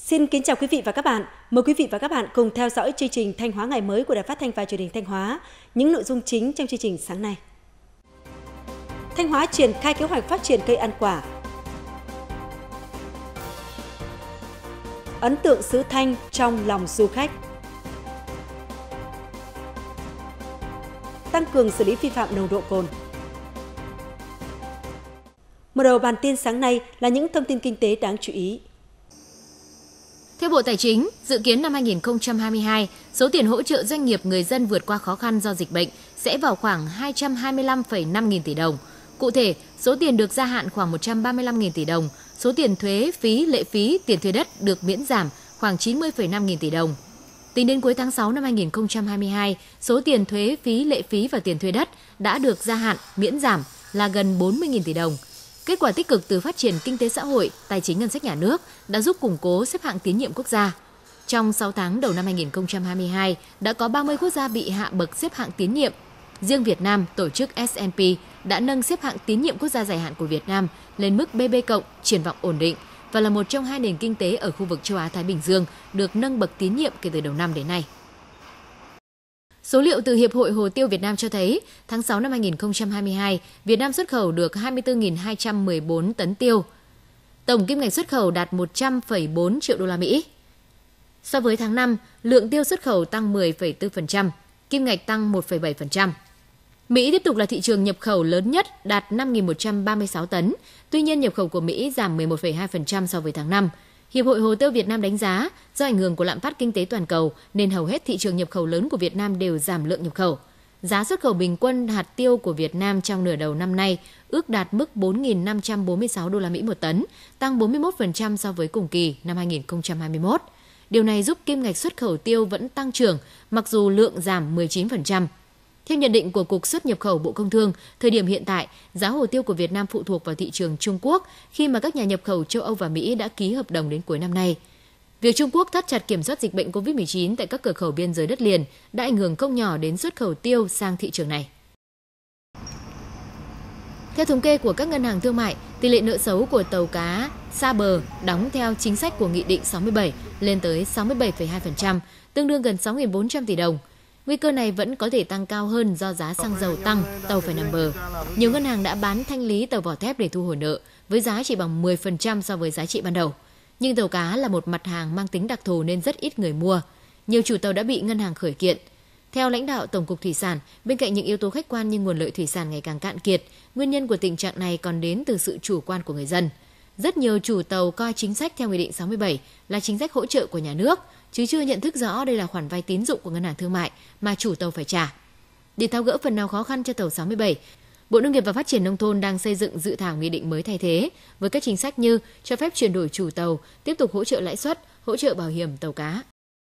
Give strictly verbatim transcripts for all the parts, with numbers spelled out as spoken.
Xin kính chào quý vị và các bạn. Mời quý vị và các bạn cùng theo dõi chương trình Thanh Hóa ngày mới của Đài Phát thanh và Truyền hình Thanh Hóa. Những nội dung chính trong chương trình sáng nay. Thanh Hóa triển khai kế hoạch phát triển cây ăn quả. Ấn tượng xứ Thanh trong lòng du khách. Tăng cường xử lý vi phạm nồng độ cồn. Mở đầu bản tin sáng nay là những thông tin kinh tế đáng chú ý. Theo Bộ Tài chính, dự kiến năm hai nghìn không trăm hai mươi hai, số tiền hỗ trợ doanh nghiệp người dân vượt qua khó khăn do dịch bệnh sẽ vào khoảng hai trăm hai mươi lăm phẩy năm nghìn tỷ đồng. Cụ thể, số tiền được gia hạn khoảng một trăm ba mươi lăm nghìn tỷ đồng, số tiền thuế, phí, lệ phí, tiền thuê đất được miễn giảm khoảng chín mươi phẩy năm nghìn tỷ đồng. Tính đến cuối tháng sáu năm hai nghìn không trăm hai mươi hai, số tiền thuế, phí, lệ phí và tiền thuê đất đã được gia hạn, miễn giảm là gần bốn mươi nghìn tỷ đồng. Kết quả tích cực từ phát triển kinh tế xã hội, tài chính ngân sách nhà nước đã giúp củng cố xếp hạng tín nhiệm quốc gia. Trong sáu tháng đầu năm hai nghìn không trăm hai mươi hai, đã có ba mươi quốc gia bị hạ bậc xếp hạng tín nhiệm. Riêng Việt Nam, tổ chức S and P đã nâng xếp hạng tín nhiệm quốc gia dài hạn của Việt Nam lên mức B B cộng, triển vọng ổn định và là một trong hai nền kinh tế ở khu vực châu Á-Thái Bình Dương được nâng bậc tín nhiệm kể từ đầu năm đến nay. Số liệu từ Hiệp hội Hồ tiêu Việt Nam cho thấy, tháng sáu năm hai nghìn không trăm hai mươi hai, Việt Nam xuất khẩu được hai mươi tư nghìn hai trăm mười bốn tấn tiêu. Tổng kim ngạch xuất khẩu đạt một trăm phẩy bốn triệu đô la Mỹ. So với tháng năm, lượng tiêu xuất khẩu tăng mười phẩy bốn phần trăm, kim ngạch tăng một phẩy bảy phần trăm. Mỹ tiếp tục là thị trường nhập khẩu lớn nhất, đạt năm nghìn một trăm ba mươi sáu tấn. Tuy nhiên, nhập khẩu của Mỹ giảm mười một phẩy hai phần trăm so với tháng năm. Hiệp hội Hồ tiêu Việt Nam đánh giá, do ảnh hưởng của lạm phát kinh tế toàn cầu nên hầu hết thị trường nhập khẩu lớn của Việt Nam đều giảm lượng nhập khẩu. Giá xuất khẩu bình quân hạt tiêu của Việt Nam trong nửa đầu năm nay ước đạt mức bốn nghìn năm trăm bốn mươi sáu đô la Mỹ một tấn, tăng bốn mươi mốt phần trăm so với cùng kỳ năm hai nghìn không trăm hai mươi mốt. Điều này giúp kim ngạch xuất khẩu tiêu vẫn tăng trưởng, mặc dù lượng giảm mười chín phần trăm. Theo nhận định của Cục Xuất nhập khẩu Bộ Công Thương, thời điểm hiện tại, giá hồ tiêu của Việt Nam phụ thuộc vào thị trường Trung Quốc khi mà các nhà nhập khẩu châu Âu và Mỹ đã ký hợp đồng đến cuối năm nay. Việc Trung Quốc thắt chặt kiểm soát dịch bệnh covid mười chín tại các cửa khẩu biên giới đất liền đã ảnh hưởng không nhỏ đến xuất khẩu tiêu sang thị trường này. Theo thống kê của các ngân hàng thương mại, tỷ lệ nợ xấu của tàu cá xa bờ đóng theo chính sách của Nghị định sáu mươi bảy lên tới sáu mươi bảy phẩy hai phần trăm, tương đương gần sáu nghìn bốn trăm tỷ đồng. Nguy cơ này vẫn có thể tăng cao hơn do giá xăng dầu tăng, tàu phải nằm bờ. Nhiều ngân hàng đã bán thanh lý tàu vỏ thép để thu hồi nợ, với giá chỉ bằng mười phần trăm so với giá trị ban đầu. Nhưng tàu cá là một mặt hàng mang tính đặc thù nên rất ít người mua. Nhiều chủ tàu đã bị ngân hàng khởi kiện. Theo lãnh đạo Tổng cục Thủy sản, bên cạnh những yếu tố khách quan như nguồn lợi thủy sản ngày càng cạn kiệt, nguyên nhân của tình trạng này còn đến từ sự chủ quan của người dân. Rất nhiều chủ tàu coi chính sách theo Nghị định sáu mươi bảy là chính sách hỗ trợ của nhà nước, chứ chưa nhận thức rõ đây là khoản vay tín dụng của ngân hàng thương mại mà chủ tàu phải trả. Để tháo gỡ phần nào khó khăn cho tàu sáu mươi bảy, Bộ Nông nghiệp và Phát triển Nông thôn đang xây dựng dự thảo nghị định mới thay thế với các chính sách như cho phép chuyển đổi chủ tàu, tiếp tục hỗ trợ lãi suất, hỗ trợ bảo hiểm tàu cá.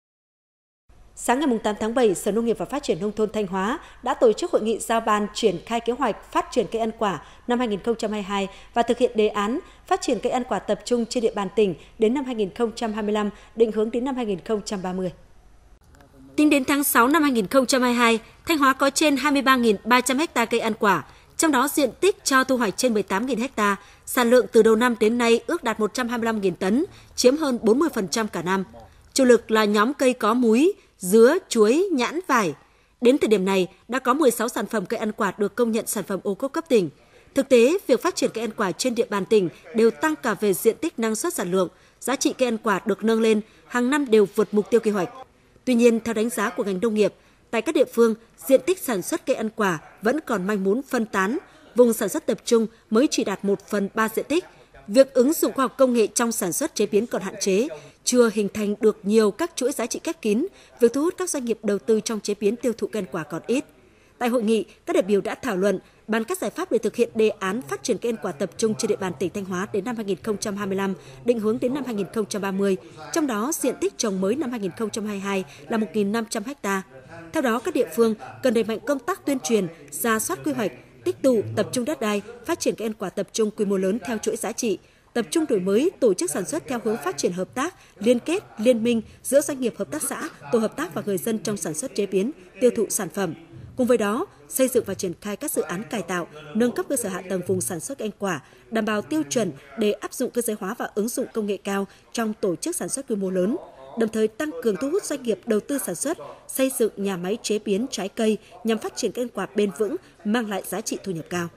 Sáng ngày tám tháng bảy, Sở Nông nghiệp và Phát triển Nông thôn Thanh Hóa đã tổ chức hội nghị giao ban triển khai kế hoạch phát triển cây ăn quả năm hai nghìn không trăm hai mươi hai và thực hiện đề án phát triển cây ăn quả tập trung trên địa bàn tỉnh đến năm hai nghìn không trăm hai mươi lăm, định hướng đến năm hai nghìn không trăm ba mươi. Tính đến tháng sáu năm hai nghìn không trăm hai mươi hai, Thanh Hóa có trên hai mươi ba nghìn ba trăm ha cây ăn quả, trong đó diện tích cho thu hoạch trên mười tám nghìn ha, sản lượng từ đầu năm đến nay ước đạt một trăm hai mươi lăm nghìn tấn, chiếm hơn bốn mươi phần trăm cả năm. Chủ lực là nhóm cây có múi, dứa, chuối, nhãn, vải. Đến thời điểm này, đã có mười sáu sản phẩm cây ăn quả được công nhận sản phẩm ô cốp cấp tỉnh. Thực tế, việc phát triển cây ăn quả trên địa bàn tỉnh đều tăng cả về diện tích, năng suất, sản lượng. Giá trị cây ăn quả được nâng lên, hàng năm đều vượt mục tiêu kế hoạch. Tuy nhiên, theo đánh giá của ngành nông nghiệp, tại các địa phương, diện tích sản xuất cây ăn quả vẫn còn manh mún phân tán, vùng sản xuất tập trung mới chỉ đạt một phần ba diện tích. Việc ứng dụng khoa học công nghệ trong sản xuất chế biến còn hạn chế, chưa hình thành được nhiều các chuỗi giá trị khép kín, việc thu hút các doanh nghiệp đầu tư trong chế biến tiêu thụ cây ăn quả còn ít. Tại hội nghị, các đại biểu đã thảo luận bàn các giải pháp để thực hiện đề án phát triển cây ăn quả tập trung trên địa bàn tỉnh Thanh Hóa đến năm hai nghìn không trăm hai mươi lăm, định hướng đến năm hai nghìn không trăm ba mươi. Trong đó, diện tích trồng mới năm hai nghìn không trăm hai mươi hai là một nghìn năm trăm ha. Theo đó, các địa phương cần đẩy mạnh công tác tuyên truyền, rà soát quy hoạch, tích tụ, tập trung đất đai, phát triển cây ăn quả tập trung quy mô lớn theo chuỗi giá trị, tập trung đổi mới tổ chức sản xuất theo hướng phát triển hợp tác, liên kết, liên minh giữa doanh nghiệp, hợp tác xã, tổ hợp tác và người dân trong sản xuất chế biến, tiêu thụ sản phẩm. Cùng với đó, xây dựng và triển khai các dự án cải tạo, nâng cấp cơ sở hạ tầng vùng sản xuất cây ăn quả, đảm bảo tiêu chuẩn để áp dụng cơ giới hóa và ứng dụng công nghệ cao trong tổ chức sản xuất quy mô lớn, đồng thời tăng cường thu hút doanh nghiệp đầu tư sản xuất, xây dựng nhà máy chế biến trái cây nhằm phát triển cây ăn quả bền vững, mang lại giá trị thu nhập cao.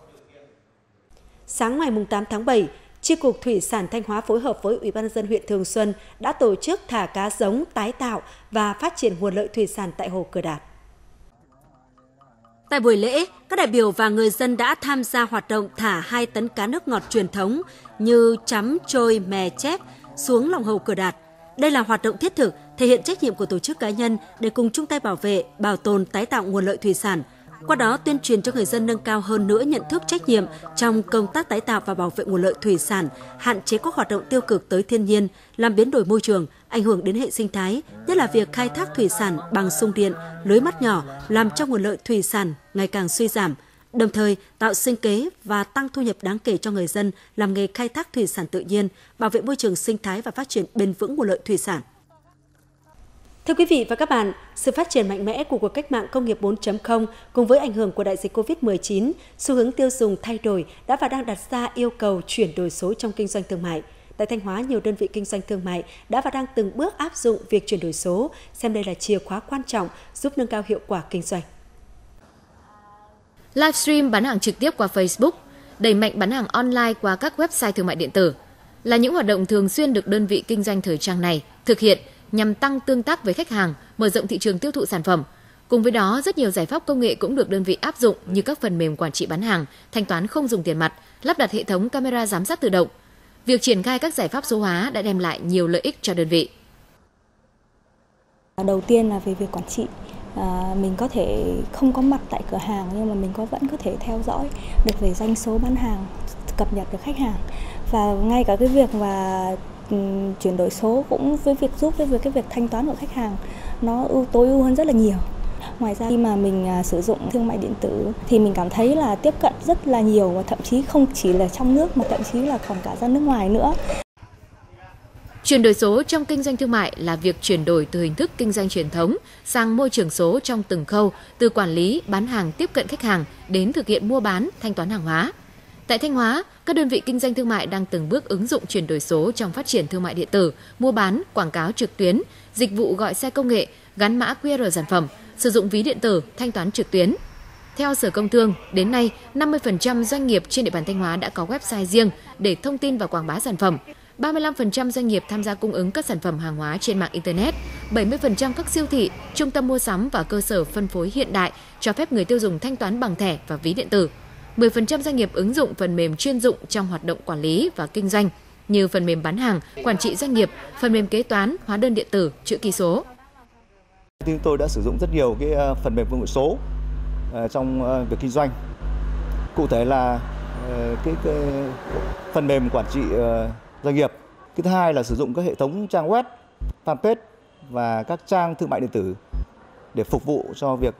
Sáng ngày tám tháng bảy, Chi cục Thủy sản Thanh Hóa phối hợp với Ủy ban nhân dân huyện Thường Xuân đã tổ chức thả cá giống, tái tạo và phát triển nguồn lợi thủy sản tại hồ Cửa Đạt. Tại buổi lễ, các đại biểu và người dân đã tham gia hoạt động thả hai tấn cá nước ngọt truyền thống như chấm, trôi, mè, chép xuống lòng hồ Cửa Đạt. Đây là hoạt động thiết thực, thể hiện trách nhiệm của tổ chức cá nhân để cùng chung tay bảo vệ, bảo tồn, tái tạo nguồn lợi thủy sản. Qua đó tuyên truyền cho người dân nâng cao hơn nữa nhận thức trách nhiệm trong công tác tái tạo và bảo vệ nguồn lợi thủy sản, hạn chế các hoạt động tiêu cực tới thiên nhiên, làm biến đổi môi trường, ảnh hưởng đến hệ sinh thái, nhất là việc khai thác thủy sản bằng sung điện, lưới mắt nhỏ làm cho nguồn lợi thủy sản ngày càng suy giảm, đồng thời tạo sinh kế và tăng thu nhập đáng kể cho người dân làm nghề khai thác thủy sản tự nhiên, bảo vệ môi trường sinh thái và phát triển bền vững nguồn lợi thủy sản. Thưa quý vị và các bạn, sự phát triển mạnh mẽ của cuộc cách mạng công nghiệp bốn chấm không cùng với ảnh hưởng của đại dịch Covid mười chín, xu hướng tiêu dùng thay đổi đã và đang đặt ra yêu cầu chuyển đổi số trong kinh doanh thương mại. Tại Thanh Hóa, nhiều đơn vị kinh doanh thương mại đã và đang từng bước áp dụng việc chuyển đổi số, xem đây là chìa khóa quan trọng giúp nâng cao hiệu quả kinh doanh. Livestream bán hàng trực tiếp qua Facebook, đẩy mạnh bán hàng online qua các website thương mại điện tử là những hoạt động thường xuyên được đơn vị kinh doanh thời trang này thực hiện nhằm tăng tương tác với khách hàng, mở rộng thị trường tiêu thụ sản phẩm. Cùng với đó, rất nhiều giải pháp công nghệ cũng được đơn vị áp dụng như các phần mềm quản trị bán hàng, thanh toán không dùng tiền mặt, lắp đặt hệ thống camera giám sát tự động. Việc triển khai các giải pháp số hóa đã đem lại nhiều lợi ích cho đơn vị. Đầu tiên là về việc quản trị. À, mình có thể không có mặt tại cửa hàng nhưng mà mình có vẫn có thể theo dõi được về doanh số bán hàng, cập nhật được khách hàng, và ngay cả cái việc mà um, chuyển đổi số cũng với việc giúp với việc cái việc thanh toán của khách hàng nó ưu tối ưu hơn rất là nhiều. Ngoài ra khi mà mình uh, sử dụng thương mại điện tử thì mình cảm thấy là tiếp cận rất là nhiều và thậm chí không chỉ là trong nước mà thậm chí là còn cả ra nước ngoài nữa. Chuyển đổi số trong kinh doanh thương mại là việc chuyển đổi từ hình thức kinh doanh truyền thống sang môi trường số trong từng khâu, từ quản lý, bán hàng, tiếp cận khách hàng đến thực hiện mua bán, thanh toán hàng hóa. Tại Thanh Hóa, các đơn vị kinh doanh thương mại đang từng bước ứng dụng chuyển đổi số trong phát triển thương mại điện tử, mua bán, quảng cáo trực tuyến, dịch vụ gọi xe công nghệ, gắn mã quy rờ sản phẩm, sử dụng ví điện tử, thanh toán trực tuyến. Theo Sở Công Thương, đến nay, năm mươi phần trăm doanh nghiệp trên địa bàn Thanh Hóa đã có website riêng để thông tin và quảng bá sản phẩm. ba mươi lăm phần trăm doanh nghiệp tham gia cung ứng các sản phẩm hàng hóa trên mạng Internet, bảy mươi phần trăm các siêu thị, trung tâm mua sắm và cơ sở phân phối hiện đại cho phép người tiêu dùng thanh toán bằng thẻ và ví điện tử. mười phần trăm doanh nghiệp ứng dụng phần mềm chuyên dụng trong hoạt động quản lý và kinh doanh như phần mềm bán hàng, quản trị doanh nghiệp, phần mềm kế toán, hóa đơn điện tử, chữ ký số. Chúng tôi đã sử dụng rất nhiều cái phần mềm công nghệ số trong việc kinh doanh. Cụ thể là cái, cái phần mềm quản trị doanh nghiệp. Cái thứ hai là sử dụng các hệ thống trang web, fanpage và các trang thương mại điện tử để phục vụ cho việc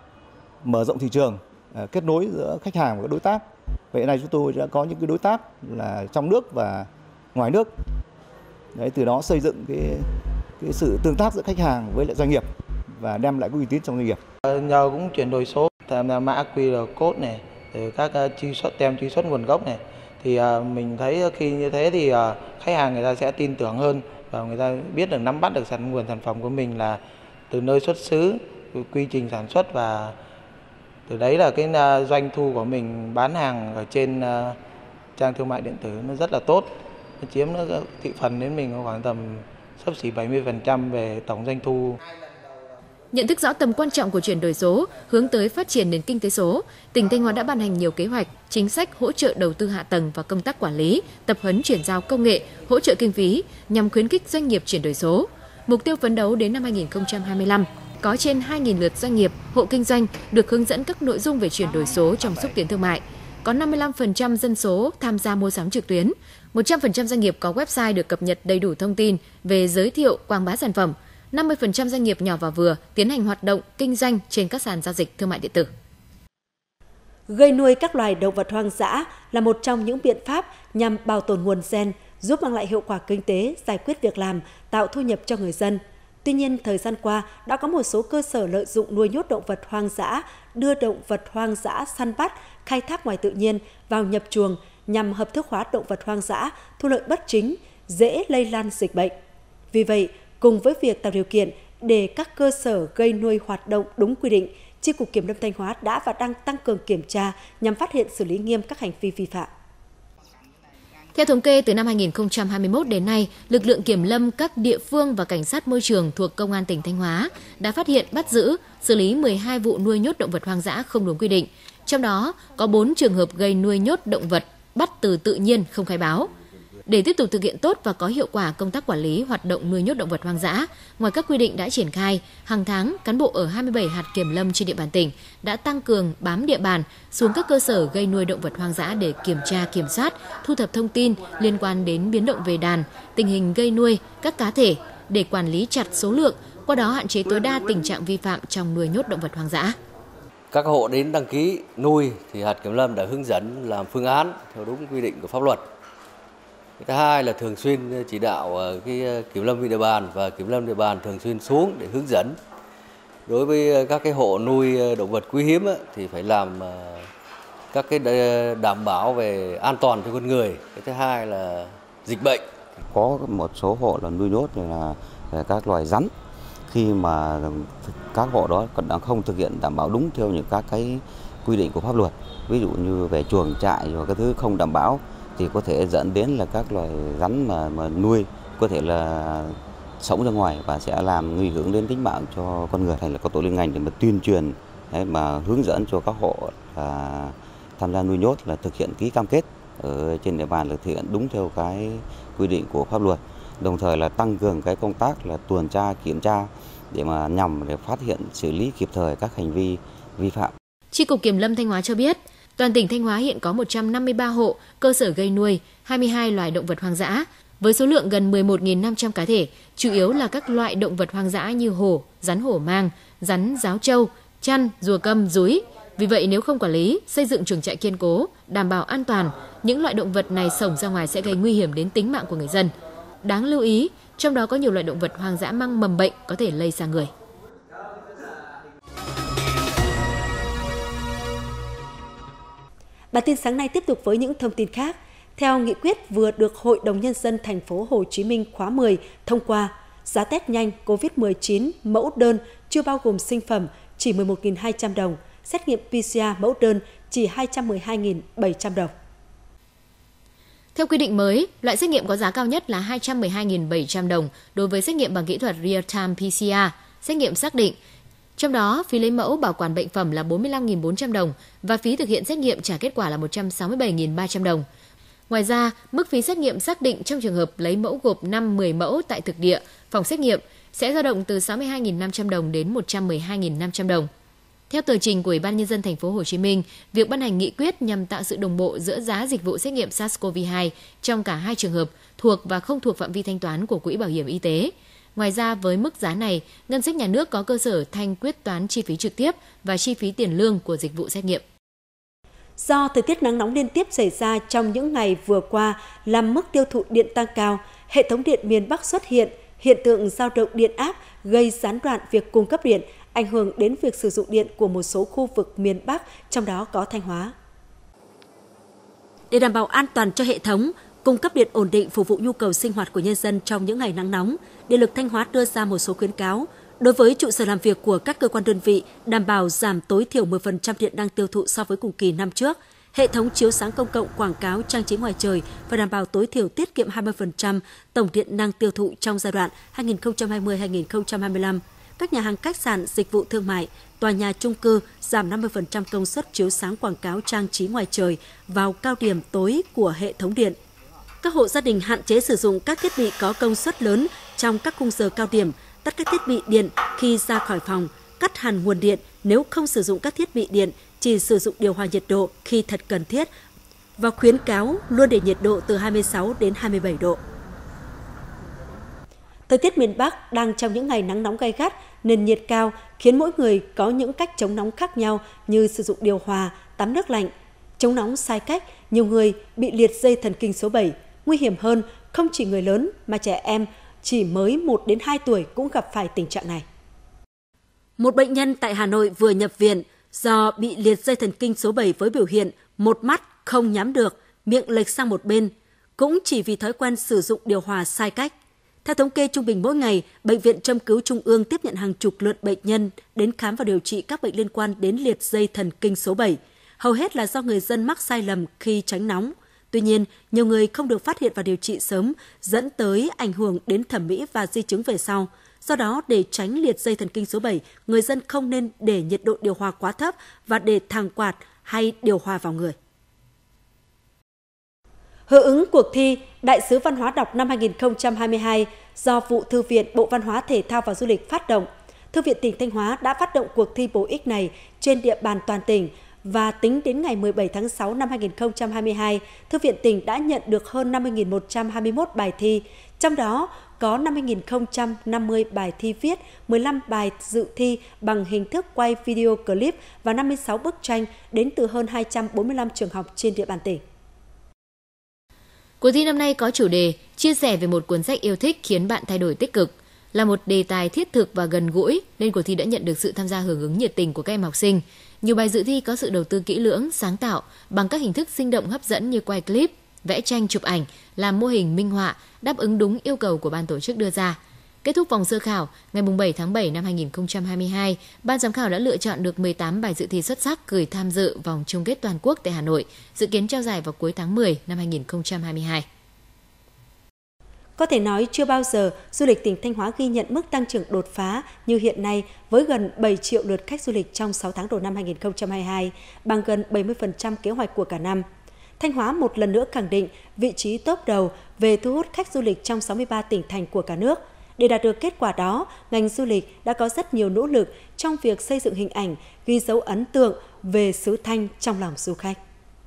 mở rộng thị trường, kết nối giữa khách hàng và các đối tác. Vậy này chúng tôi đã có những cái đối tác là trong nước và ngoài nước. Đấy, từ đó xây dựng cái, cái sự tương tác giữa khách hàng với lại doanh nghiệp và đem lại cái uy tín trong doanh nghiệp. Nhờ cũng chuyển đổi số, là mã quy rờ code này, rồi các truy xuất tem truy xuất nguồn gốc này, thì mình thấy khi như thế thì khách hàng người ta sẽ tin tưởng hơn và người ta biết được nắm bắt được sản nguồn sản phẩm của mình là từ nơi xuất xứ, quy trình sản xuất, và từ đấy là cái doanh thu của mình bán hàng ở trên trang thương mại điện tử nó rất là tốt, nó chiếm nó thị phần đến mình khoảng tầm xấp xỉ bảy mươi phần trăm về tổng doanh thu. Nhận thức rõ tầm quan trọng của chuyển đổi số, hướng tới phát triển nền kinh tế số, tỉnh Thanh Hóa đã ban hành nhiều kế hoạch, chính sách hỗ trợ đầu tư hạ tầng và công tác quản lý, tập huấn chuyển giao công nghệ, hỗ trợ kinh phí nhằm khuyến khích doanh nghiệp chuyển đổi số. Mục tiêu phấn đấu đến năm hai nghìn không trăm hai mươi lăm, có trên hai nghìn lượt doanh nghiệp, hộ kinh doanh được hướng dẫn các nội dung về chuyển đổi số trong xúc tiến thương mại. Có năm mươi lăm phần trăm dân số tham gia mua sắm trực tuyến, một trăm phần trăm doanh nghiệp có website được cập nhật đầy đủ thông tin về giới thiệu, quảng bá sản phẩm. năm mươi phần trăm doanh nghiệp nhỏ và vừa tiến hành hoạt động kinh doanh trên các sàn giao dịch thương mại điện tử. Gây nuôi các loài động vật hoang dã là một trong những biện pháp nhằm bảo tồn nguồn gen, giúp mang lại hiệu quả kinh tế, giải quyết việc làm, tạo thu nhập cho người dân. Tuy nhiên, thời gian qua đã có một số cơ sở lợi dụng nuôi nhốt động vật hoang dã, đưa động vật hoang dã săn bắt, khai thác ngoài tự nhiên vào nhập chuồng nhằm hợp thức hóa động vật hoang dã, thu lợi bất chính, dễ lây lan dịch bệnh. Vì vậy, cùng với việc tạo điều kiện để các cơ sở gây nuôi hoạt động đúng quy định, Chi cục Kiểm lâm Thanh Hóa đã và đang tăng cường kiểm tra nhằm phát hiện xử lý nghiêm các hành vi vi phạm. Theo thống kê, từ năm hai nghìn không trăm hai mươi mốt đến nay, lực lượng kiểm lâm các địa phương và cảnh sát môi trường thuộc Công an tỉnh Thanh Hóa đã phát hiện, bắt giữ, xử lý mười hai vụ nuôi nhốt động vật hoang dã không đúng quy định. Trong đó, có bốn trường hợp gây nuôi nhốt động vật bắt từ tự nhiên không khai báo. Để tiếp tục thực hiện tốt và có hiệu quả công tác quản lý hoạt động nuôi nhốt động vật hoang dã, ngoài các quy định đã triển khai, hàng tháng cán bộ ở hai mươi bảy hạt kiểm lâm trên địa bàn tỉnh đã tăng cường bám địa bàn xuống các cơ sở gây nuôi động vật hoang dã để kiểm tra, kiểm soát, thu thập thông tin liên quan đến biến động về đàn, tình hình gây nuôi các cá thể để quản lý chặt số lượng, qua đó hạn chế tối đa tình trạng vi phạm trong nuôi nhốt động vật hoang dã. Các hộ đến đăng ký nuôi thì hạt kiểm lâm đã hướng dẫn làm phương án theo đúng quy định của pháp luật. Thứ hai là thường xuyên chỉ đạo cái kiểm lâm địa bàn và kiểm lâm địa bàn thường xuyên xuống để hướng dẫn. Đối với các cái hộ nuôi động vật quý hiếm thì phải làm các cái đảm bảo về an toàn cho con người. Cái thứ hai là dịch bệnh. Có một số hộ là nuôi nhốt là các loài rắn, khi mà các hộ đó còn không thực hiện đảm bảo đúng theo những các cái quy định của pháp luật, ví dụ như về chuồng trại và các thứ không đảm bảo, thì có thể dẫn đến là các loài rắn mà, mà nuôi có thể là sống ra ngoài và sẽ làm nguy hiểm đến tính mạng cho con người. Thành là có tổ liên ngành để mà tuyên truyền, đấy, mà hướng dẫn cho các hộ là tham gia nuôi nhốt là thực hiện ký cam kết ở trên địa bàn, là thực hiện đúng theo cái quy định của pháp luật. Đồng thời là tăng cường cái công tác là tuần tra kiểm tra để mà nhằm để phát hiện xử lý kịp thời các hành vi vi phạm. Chi cục Kiểm lâm Thanh Hóa cho biết, toàn tỉnh Thanh Hóa hiện có một trăm năm mươi ba hộ cơ sở gây nuôi hai mươi hai loài động vật hoang dã với số lượng gần mười một nghìn năm trăm cá thể, chủ yếu là các loại động vật hoang dã như hổ, rắn hổ mang, rắn ráo trâu, chăn, rùa câm, dúi. Vì vậy, nếu không quản lý, xây dựng chuồng trại kiên cố, đảm bảo an toàn, những loại động vật này xổng ra ngoài sẽ gây nguy hiểm đến tính mạng của người dân. Đáng lưu ý, trong đó có nhiều loại động vật hoang dã mang mầm bệnh có thể lây sang người. Bản tin sáng nay tiếp tục với những thông tin khác. Theo nghị quyết vừa được Hội đồng Nhân dân thành phố Hồ Chí Minh khóa mười thông qua, giá test nhanh covid mười chín mẫu đơn chưa bao gồm sinh phẩm chỉ mười một nghìn hai trăm đồng, xét nghiệm pê xê rờ mẫu đơn chỉ hai trăm mười hai nghìn bảy trăm đồng. Theo quy định mới, loại xét nghiệm có giá cao nhất là hai trăm mười hai nghìn bảy trăm đồng đối với xét nghiệm bằng kỹ thuật real-time pê xê rờ, xét nghiệm xác định. Trong đó, phí lấy mẫu bảo quản bệnh phẩm là bốn mươi lăm nghìn bốn trăm đồng và phí thực hiện xét nghiệm trả kết quả là một trăm sáu mươi bảy nghìn ba trăm đồng. Ngoài ra, mức phí xét nghiệm xác định trong trường hợp lấy mẫu gộp năm mười mẫu tại thực địa, phòng xét nghiệm sẽ dao động từ sáu mươi hai nghìn năm trăm đồng đến một trăm mười hai nghìn năm trăm đồng. Theo tờ trình của Ủy ban Nhân dân thành phố Hồ Chí Minh, việc ban hành nghị quyết nhằm tạo sự đồng bộ giữa giá dịch vụ xét nghiệm SARS-xê o vê hai trong cả hai trường hợp thuộc và không thuộc phạm vi thanh toán của Quỹ Bảo hiểm Y tế. Ngoài ra, với mức giá này, ngân sách nhà nước có cơ sở thanh quyết toán chi phí trực tiếp và chi phí tiền lương của dịch vụ xét nghiệm. Do thời tiết nắng nóng liên tiếp xảy ra trong những ngày vừa qua làm mức tiêu thụ điện tăng cao, hệ thống điện miền Bắc xuất hiện hiện tượng dao động điện áp gây gián đoạn việc cung cấp điện, ảnh hưởng đến việc sử dụng điện của một số khu vực miền Bắc, trong đó có Thanh Hóa. Để đảm bảo an toàn cho hệ thống, cung cấp điện ổn định phục vụ nhu cầu sinh hoạt của nhân dân trong những ngày nắng nóng, Điện lực Thanh Hóa đưa ra một số khuyến cáo đối với trụ sở làm việc của các cơ quan đơn vị, đảm bảo giảm tối thiểu mười phần trăm điện năng tiêu thụ so với cùng kỳ năm trước. Hệ thống chiếu sáng công cộng, quảng cáo, trang trí ngoài trời và đảm bảo tối thiểu tiết kiệm hai mươi phần trăm tổng điện năng tiêu thụ trong giai đoạn hai nghìn không trăm hai mươi đến hai nghìn không trăm hai mươi lăm. Các nhà hàng, khách sạn, dịch vụ thương mại, tòa nhà chung cư giảm năm mươi phần trăm công suất chiếu sáng quảng cáo, trang trí ngoài trời vào cao điểm tối của hệ thống điện. Các hộ gia đình hạn chế sử dụng các thiết bị có công suất lớn trong các khung giờ cao điểm, tắt các thiết bị điện khi ra khỏi phòng, cắt hẳn nguồn điện nếu không sử dụng các thiết bị điện, chỉ sử dụng điều hòa nhiệt độ khi thật cần thiết và khuyến cáo luôn để nhiệt độ từ hai mươi sáu đến hai mươi bảy độ. Thời tiết miền Bắc đang trong những ngày nắng nóng gay gắt, nền nhiệt cao khiến mỗi người có những cách chống nóng khác nhau như sử dụng điều hòa, tắm nước lạnh. Chống nóng sai cách, nhiều người bị liệt dây thần kinh số bảy. Nguy hiểm hơn, không chỉ người lớn mà trẻ em chỉ mới một đến hai tuổi cũng gặp phải tình trạng này. Một bệnh nhân tại Hà Nội vừa nhập viện do bị liệt dây thần kinh số bảy với biểu hiện một mắt không nhắm được, miệng lệch sang một bên, cũng chỉ vì thói quen sử dụng điều hòa sai cách. Theo thống kê trung bình mỗi ngày, Bệnh viện Châm cứu Trung ương tiếp nhận hàng chục lượt bệnh nhân đến khám và điều trị các bệnh liên quan đến liệt dây thần kinh số bảy. Hầu hết là do người dân mắc sai lầm khi tránh nóng. Tuy nhiên, nhiều người không được phát hiện và điều trị sớm, dẫn tới ảnh hưởng đến thẩm mỹ và di chứng về sau. Do đó, để tránh liệt dây thần kinh số bảy, người dân không nên để nhiệt độ điều hòa quá thấp và để thang quạt hay điều hòa vào người. Hưởng ứng cuộc thi Đại sứ Văn hóa đọc năm hai nghìn không trăm hai mươi hai do Vụ Thư viện Bộ Văn hóa Thể thao và Du lịch phát động, Thư viện tỉnh Thanh Hóa đã phát động cuộc thi bổ ích này trên địa bàn toàn tỉnh và tính đến ngày mười bảy tháng sáu năm hai nghìn không trăm hai mươi hai, Thư viện tỉnh đã nhận được hơn năm mươi nghìn một trăm hai mươi mốt bài thi, trong đó có năm mươi nghìn không trăm năm mươi bài thi viết, mười lăm bài dự thi bằng hình thức quay video clip và năm mươi sáu bức tranh đến từ hơn hai trăm bốn mươi lăm trường học trên địa bàn tỉnh. Cuộc thi năm nay có chủ đề chia sẻ về một cuốn sách yêu thích khiến bạn thay đổi tích cực. Là một đề tài thiết thực và gần gũi nên cuộc thi đã nhận được sự tham gia hưởng ứng nhiệt tình của các em học sinh. Nhiều bài dự thi có sự đầu tư kỹ lưỡng, sáng tạo bằng các hình thức sinh động hấp dẫn như quay clip, vẽ tranh chụp ảnh, làm mô hình minh họa, đáp ứng đúng yêu cầu của ban tổ chức đưa ra. Kết thúc vòng sơ khảo, ngày bảy tháng bảy năm hai nghìn không trăm hai mươi hai, ban giám khảo đã lựa chọn được mười tám bài dự thi xuất sắc gửi tham dự vòng chung kết toàn quốc tại Hà Nội, dự kiến trao giải vào cuối tháng mười năm hai nghìn không trăm hai mươi hai. Có thể nói chưa bao giờ du lịch tỉnh Thanh Hóa ghi nhận mức tăng trưởng đột phá như hiện nay với gần bảy triệu lượt khách du lịch trong sáu tháng đầu năm hai nghìn không trăm hai mươi hai, bằng gần bảy mươi phần trăm kế hoạch của cả năm. Thanh Hóa một lần nữa khẳng định vị trí top đầu về thu hút khách du lịch trong sáu mươi ba tỉnh thành của cả nước. Để đạt được kết quả đó, ngành du lịch đã có rất nhiều nỗ lực trong việc xây dựng hình ảnh, ghi dấu ấn tượng về xứ Thanh trong lòng du khách.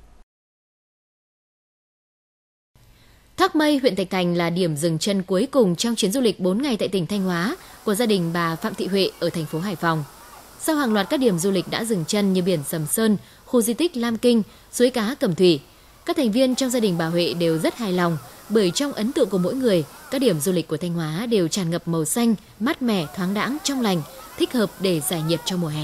Thác Mây, huyện Thạch Thành là điểm dừng chân cuối cùng trong chuyến du lịch bốn ngày tại tỉnh Thanh Hóa của gia đình bà Phạm Thị Huệ ở thành phố Hải Phòng. Sau hàng loạt các điểm du lịch đã dừng chân như biển Sầm Sơn, khu di tích Lam Kinh, suối cá Cẩm Thủy, các thành viên trong gia đình bà Huệ đều rất hài lòng bởi trong ấn tượng của mỗi người, các điểm du lịch của Thanh Hóa đều tràn ngập màu xanh, mát mẻ, thoáng đãng, trong lành, thích hợp để giải nhiệt trong mùa hè.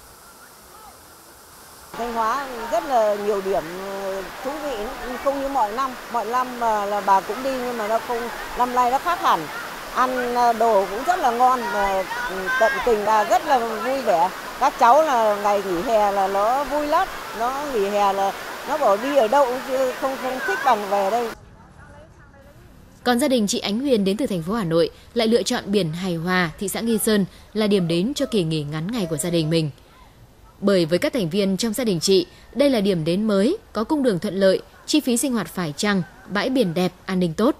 Thanh Hóa rất là nhiều điểm thú vị, không như mọi năm. Mọi năm là bà cũng đi nhưng mà nó không, năm nay nó khác hẳn. Ăn đồ cũng rất là ngon, mà tận tình là rất là vui vẻ. Các cháu là ngày nghỉ hè là nó vui lắm, nó nghỉ hè là nó bảo đi ở đâu chứ không không thích bằng về đây. Còn gia đình chị Ánh Huyền đến từ thành phố Hà Nội lại lựa chọn biển Hải Hòa, thị xã Nghi Sơn là điểm đến cho kỳ nghỉ ngắn ngày của gia đình mình. Bởi với các thành viên trong gia đình chị, đây là điểm đến mới, có cung đường thuận lợi, chi phí sinh hoạt phải chăng, bãi biển đẹp, an ninh tốt.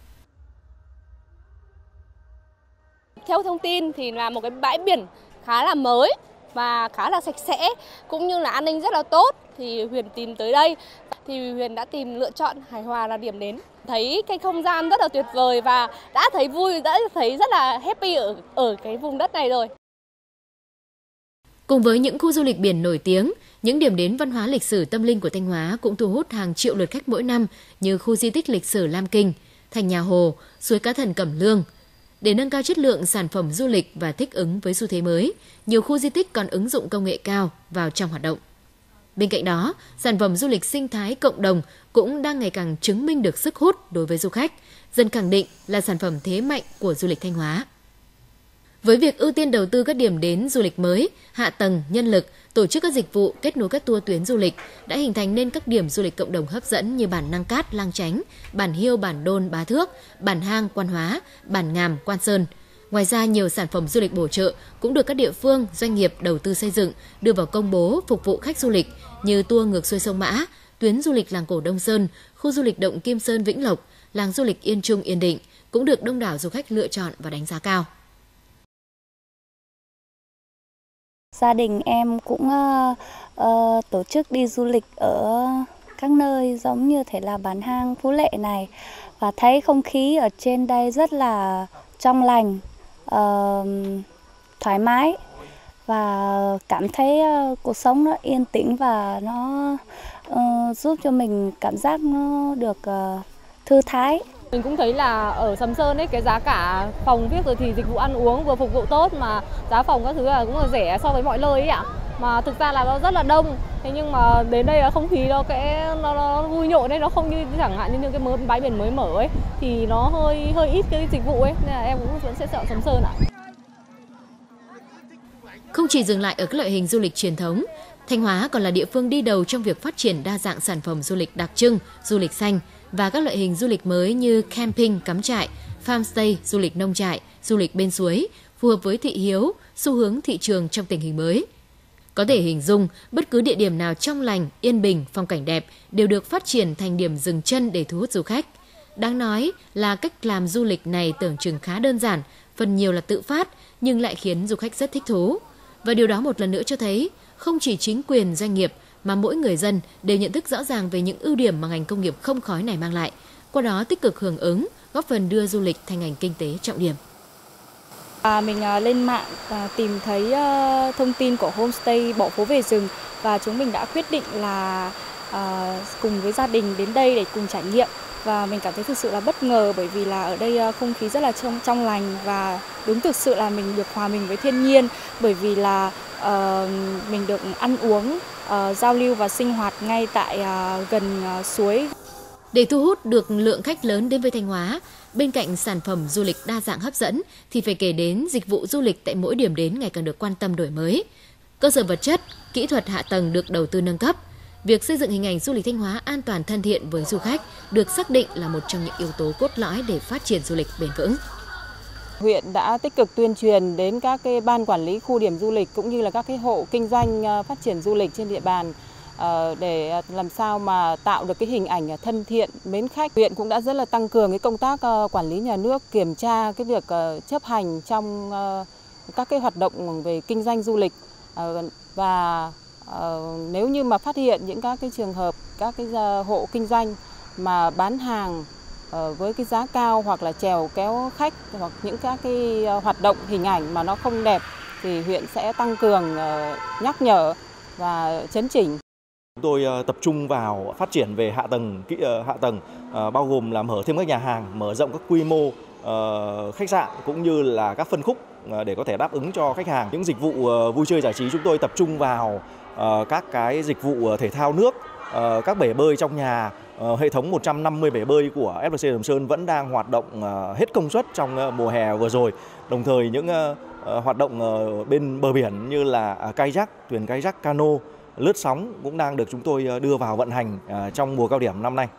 Theo thông tin thì là một cái bãi biển khá là mới và khá là sạch sẽ, cũng như là an ninh rất là tốt, thì Huyền tìm tới đây. Thì Huyền đã tìm lựa chọn Hải Hòa là điểm đến. Thấy cái không gian rất là tuyệt vời và đã thấy vui, đã thấy rất là happy ở, ở cái vùng đất này rồi. Cùng với những khu du lịch biển nổi tiếng, những điểm đến văn hóa lịch sử tâm linh của Thanh Hóa cũng thu hút hàng triệu lượt khách mỗi năm như khu di tích lịch sử Lam Kinh, thành nhà Hồ, suối cá thần Cẩm Lương. Để nâng cao chất lượng sản phẩm du lịch và thích ứng với xu thế mới, nhiều khu di tích còn ứng dụng công nghệ cao vào trong hoạt động. Bên cạnh đó, sản phẩm du lịch sinh thái cộng đồng cũng đang ngày càng chứng minh được sức hút đối với du khách, dần khẳng định là sản phẩm thế mạnh của du lịch Thanh Hóa. Với việc ưu tiên đầu tư các điểm đến du lịch mới, hạ tầng, nhân lực, tổ chức các dịch vụ, kết nối các tour tuyến du lịch đã hình thành nên các điểm du lịch cộng đồng hấp dẫn như bản Năng Cát, Lang Chánh, bản Hiêu, bản Đôn, Bá Thước, bản Hang, Quan Hóa, bản Ngàm, Quan Sơn. Ngoài ra, nhiều sản phẩm du lịch bổ trợ cũng được các địa phương, doanh nghiệp đầu tư xây dựng, đưa vào công bố phục vụ khách du lịch như tour ngược xuôi sông Mã, tuyến du lịch làng cổ Đông Sơn, khu du lịch Động Kim Sơn Vĩnh Lộc, làng du lịch Yên Trung Yên Định cũng được đông đảo du khách lựa chọn và đánh giá cao. Gia đình em cũng uh, uh, tổ chức đi du lịch ở các nơi giống như thể là bản Hang, Phú Lệ này, và thấy không khí ở trên đây rất là trong lành, uh, thoải mái và cảm thấy uh, cuộc sống nó yên tĩnh và nó uh, giúp cho mình cảm giác nó được uh, thư thái. Mình cũng thấy là ở Sầm Sơn ấy, cái giá cả phòng viết rồi thì dịch vụ ăn uống vừa phục vụ tốt mà giá phòng các thứ là cũng là rẻ so với mọi nơi ấy ạ. Mà thực ra là nó rất là đông. Thế nhưng mà đến đây là không khí nó cái nó, nó vui nhộn đấy, nó không như chẳng hạn như những cái mới, bãi biển mới mở ấy thì nó hơi hơi ít cái dịch vụ ấy, nên là em cũng vẫn sẽ chọn Sầm Sơn ạ. Không chỉ dừng lại ở các loại hình du lịch truyền thống, Thanh Hóa còn là địa phương đi đầu trong việc phát triển đa dạng sản phẩm du lịch đặc trưng, du lịch xanh và các loại hình du lịch mới như camping, cắm trại, farmstay, du lịch nông trại, du lịch bên suối, phù hợp với thị hiếu, xu hướng thị trường trong tình hình mới. Có thể hình dung, bất cứ địa điểm nào trong lành, yên bình, phong cảnh đẹp đều được phát triển thành điểm dừng chân để thu hút du khách. Đáng nói là cách làm du lịch này tưởng chừng khá đơn giản, phần nhiều là tự phát nhưng lại khiến du khách rất thích thú. Và điều đó một lần nữa cho thấy, không chỉ chính quyền, doanh nghiệp mà mỗi người dân đều nhận thức rõ ràng về những ưu điểm mà ngành công nghiệp không khói này mang lại, qua đó tích cực hưởng ứng, góp phần đưa du lịch thành ngành kinh tế trọng điểm. À, mình à, lên mạng à, tìm thấy à, thông tin của homestay Bỏ Phố Về Rừng và chúng mình đã quyết định là à, cùng với gia đình đến đây để cùng trải nghiệm. Và mình cảm thấy thực sự là bất ngờ bởi vì là ở đây không khí rất là trong trong lành và đúng thực sự là mình được hòa mình với thiên nhiên, bởi vì là uh, mình được ăn uống, uh, giao lưu và sinh hoạt ngay tại uh, gần uh, suối. Để thu hút được lượng khách lớn đến với Thanh Hóa, bên cạnh sản phẩm du lịch đa dạng hấp dẫn thì phải kể đến dịch vụ du lịch tại mỗi điểm đến ngày càng được quan tâm đổi mới. Cơ sở vật chất, kỹ thuật hạ tầng được đầu tư nâng cấp. Việc xây dựng hình ảnh du lịch Thanh Hóa an toàn thân thiện với du khách được xác định là một trong những yếu tố cốt lõi để phát triển du lịch bền vững. Huyện đã tích cực tuyên truyền đến các cái ban quản lý khu điểm du lịch cũng như là các cái hộ kinh doanh phát triển du lịch trên địa bàn để làm sao mà tạo được cái hình ảnh thân thiện, mến khách. Huyện cũng đã rất là tăng cường cái công tác quản lý nhà nước, kiểm tra cái việc chấp hành trong các cái hoạt động về kinh doanh du lịch và Uh, nếu như mà phát hiện những các cái trường hợp các cái uh, hộ kinh doanh mà bán hàng uh, với cái giá cao hoặc là chèo kéo khách hoặc những các cái uh, hoạt động hình ảnh mà nó không đẹp thì huyện sẽ tăng cường uh, nhắc nhở và chấn chỉnh. Chúng tôi uh, tập trung vào phát triển về hạ tầng kỹ uh, hạ tầng uh, bao gồm là mở thêm các nhà hàng, mở rộng các quy mô uh, khách sạn cũng như là các phân khúc uh, để có thể đáp ứng cho khách hàng. Những dịch vụ uh, vui chơi giải trí chúng tôi tập trung vào Uh, các cái dịch vụ thể thao nước, uh, các bể bơi trong nhà, uh, hệ thống một trăm năm mươi bể bơi của ép lờ xê Sầm Sơn vẫn đang hoạt động uh, hết công suất trong uh, mùa hè vừa rồi. Đồng thời những uh, uh, hoạt động uh, bên bờ biển như là uh, kayak, thuyền kayak, cano, lướt sóng cũng đang được chúng tôi uh, đưa vào vận hành uh, trong mùa cao điểm năm nay.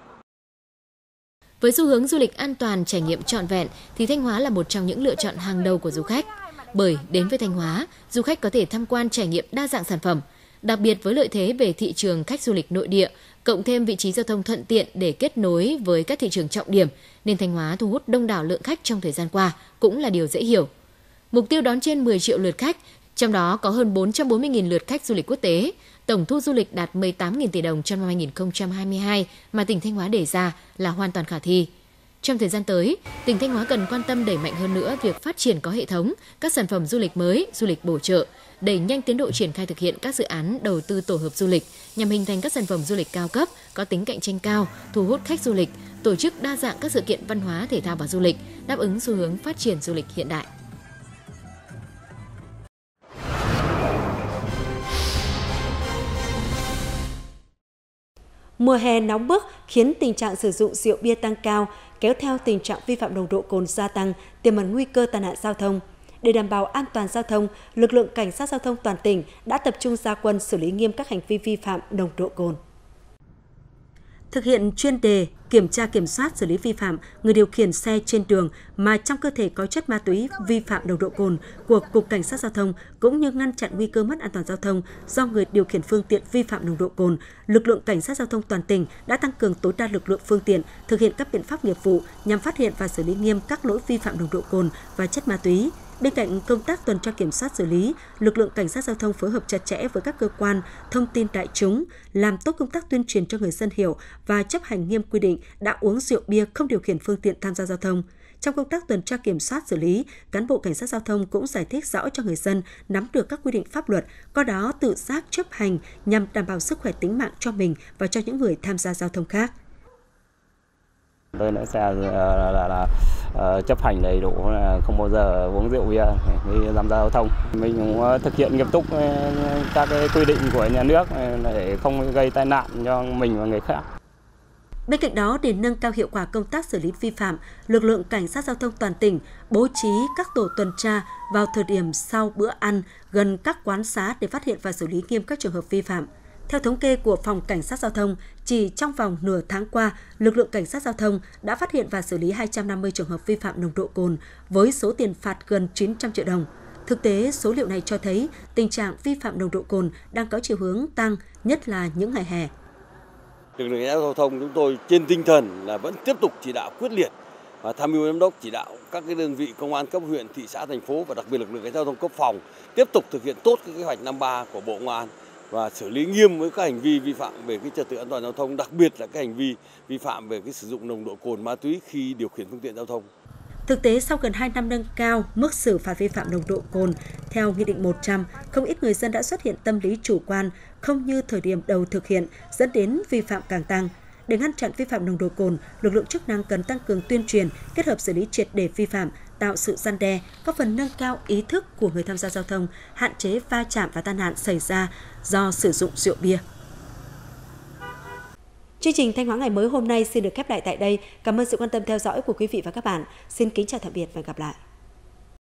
Với xu hướng du lịch an toàn, trải nghiệm trọn vẹn thì Thanh Hóa là một trong những lựa chọn hàng đầu của du khách. Bởi đến với Thanh Hóa, du khách có thể tham quan trải nghiệm đa dạng sản phẩm. Đặc biệt với lợi thế về thị trường khách du lịch nội địa, cộng thêm vị trí giao thông thuận tiện để kết nối với các thị trường trọng điểm, nên Thanh Hóa thu hút đông đảo lượng khách trong thời gian qua cũng là điều dễ hiểu. Mục tiêu đón trên mười triệu lượt khách, trong đó có hơn bốn trăm bốn mươi nghìn lượt khách du lịch quốc tế, tổng thu du lịch đạt mười tám nghìn tỷ đồng trong năm hai nghìn không trăm hai mươi hai mà tỉnh Thanh Hóa đề ra là hoàn toàn khả thi. Trong thời gian tới, tỉnh Thanh Hóa cần quan tâm đẩy mạnh hơn nữa việc phát triển có hệ thống các sản phẩm du lịch mới, du lịch bổ trợ, đẩy nhanh tiến độ triển khai thực hiện các dự án đầu tư tổ hợp du lịch nhằm hình thành các sản phẩm du lịch cao cấp, có tính cạnh tranh cao, thu hút khách du lịch, tổ chức đa dạng các sự kiện văn hóa, thể thao và du lịch, đáp ứng xu hướng phát triển du lịch hiện đại. Mùa hè nóng bức khiến tình trạng sử dụng rượu bia tăng cao, kéo theo tình trạng vi phạm nồng độ cồn gia tăng, tiềm ẩn nguy cơ tai nạn giao thông. Để đảm bảo an toàn giao thông, lực lượng cảnh sát giao thông toàn tỉnh đã tập trung ra quân xử lý nghiêm các hành vi vi phạm nồng độ cồn. Thực hiện chuyên đề kiểm tra kiểm soát xử lý vi phạm người điều khiển xe trên đường mà trong cơ thể có chất ma túy vi phạm nồng độ cồn của Cục Cảnh sát Giao thông cũng như ngăn chặn nguy cơ mất an toàn giao thông do người điều khiển phương tiện vi phạm nồng độ cồn, lực lượng Cảnh sát Giao thông toàn tỉnh đã tăng cường tối đa lực lượng phương tiện, thực hiện các biện pháp nghiệp vụ nhằm phát hiện và xử lý nghiêm các lỗi vi phạm nồng độ cồn và chất ma túy. Bên cạnh công tác tuần tra kiểm soát xử lý, lực lượng Cảnh sát Giao thông phối hợp chặt chẽ với các cơ quan thông tin đại chúng, làm tốt công tác tuyên truyền cho người dân hiểu và chấp hành nghiêm quy định đã uống rượu bia không điều khiển phương tiện tham gia giao thông. Trong công tác tuần tra kiểm soát xử lý, cán bộ Cảnh sát Giao thông cũng giải thích rõ cho người dân nắm được các quy định pháp luật, qua đó tự giác chấp hành nhằm đảm bảo sức khỏe tính mạng cho mình và cho những người tham gia giao thông khác. Tôi lái xe là, là, là uh, chấp hành đầy đủ, là không bao giờ uống rượu bia khi tham gia giao thông. Mình cũng thực hiện nghiêm túc các cái quy định của nhà nước để không gây tai nạn cho mình và người khác. Bên cạnh đó, để nâng cao hiệu quả công tác xử lý vi phạm, lực lượng cảnh sát giao thông toàn tỉnh bố trí các tổ tuần tra vào thời điểm sau bữa ăn gần các quán xá để phát hiện và xử lý nghiêm các trường hợp vi phạm. Theo thống kê của Phòng Cảnh sát Giao thông, chỉ trong vòng nửa tháng qua, lực lượng Cảnh sát Giao thông đã phát hiện và xử lý hai trăm năm mươi trường hợp vi phạm nồng độ cồn với số tiền phạt gần chín trăm triệu đồng. Thực tế, số liệu này cho thấy tình trạng vi phạm nồng độ cồn đang có chiều hướng tăng, nhất là những ngày hè. Lực lượng cảnh sát giao thông chúng tôi trên tinh thần là vẫn tiếp tục chỉ đạo quyết liệt và tham mưu giám đốc chỉ đạo các cái đơn vị công an cấp huyện, thị xã, thành phố và đặc biệt lực lượng cảnh sát giao thông cấp phòng tiếp tục thực hiện tốt cái kế hoạch năm ba của Bộ Công an và xử lý nghiêm với các hành vi vi phạm về cái trật tự an toàn giao thông, đặc biệt là cái hành vi vi phạm về cái sử dụng nồng độ cồn, ma túy khi điều khiển phương tiện giao thông. Thực tế, sau gần hai năm nâng cao mức xử phạt vi phạm nồng độ cồn, theo Nghị định một trăm, không ít người dân đã xuất hiện tâm lý chủ quan, không như thời điểm đầu thực hiện, dẫn đến vi phạm càng tăng. Để ngăn chặn vi phạm nồng độ cồn, lực lượng chức năng cần tăng cường tuyên truyền, kết hợp xử lý triệt để vi phạm, tạo sự răn đe, góp phần nâng cao ý thức của người tham gia giao thông, hạn chế va chạm và tai nạn xảy ra do sử dụng rượu bia. Chương trình Thanh Hóa ngày mới hôm nay xin được khép lại tại đây. Cảm ơn sự quan tâm theo dõi của quý vị và các bạn. Xin kính chào tạm biệt và hẹn gặp lại.